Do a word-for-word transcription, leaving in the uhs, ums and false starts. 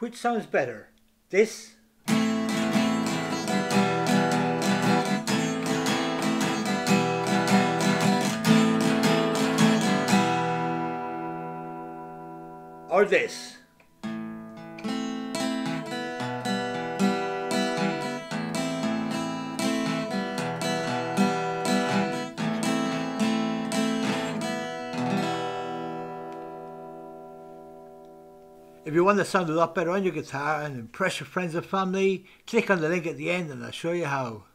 Which sounds better? This? Or this? If you want to sound a lot better on your guitar and impress your friends and family, click on the link at the end and I'll show you how.